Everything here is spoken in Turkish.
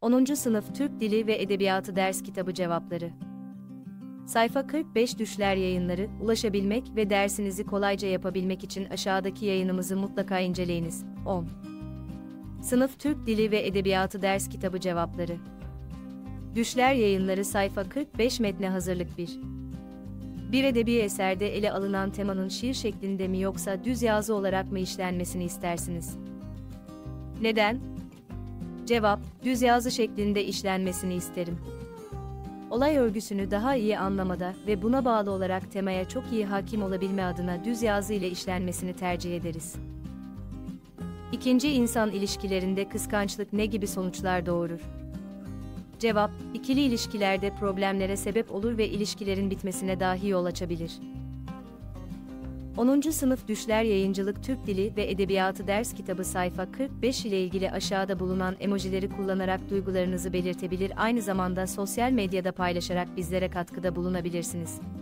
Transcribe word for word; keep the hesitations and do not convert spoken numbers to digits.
onuncu Sınıf Türk Dili ve Edebiyatı Ders Kitabı Cevapları. Sayfa kırk beş Düşler Yayınları. Ulaşabilmek ve dersinizi kolayca yapabilmek için aşağıdaki yayınımızı mutlaka inceleyiniz. on. Sınıf Türk Dili ve Edebiyatı Ders Kitabı Cevapları. Düşler Yayınları. Sayfa kırk beş Metne hazırlık bir. Bir edebi eserde ele alınan temanın şiir şeklinde mi yoksa düz yazı olarak mı işlenmesini istersiniz? Neden? Cevap, düz yazı şeklinde işlenmesini isterim. Olay örgüsünü daha iyi anlamada ve buna bağlı olarak temaya çok iyi hakim olabilme adına düz yazı ile işlenmesini tercih ederiz. İkinci insan ilişkilerinde kıskançlık ne gibi sonuçlar doğurur? Cevap, ikili ilişkilerde problemlere sebep olur ve ilişkilerin bitmesine dahi yol açabilir. onuncu Sınıf Düşler Yayıncılık Türk Dili ve Edebiyatı Ders Kitabı sayfa kırk beş ile ilgili aşağıda bulunan emojileri kullanarak duygularınızı belirtebilir, aynı zamanda sosyal medyada paylaşarak bizlere katkıda bulunabilirsiniz.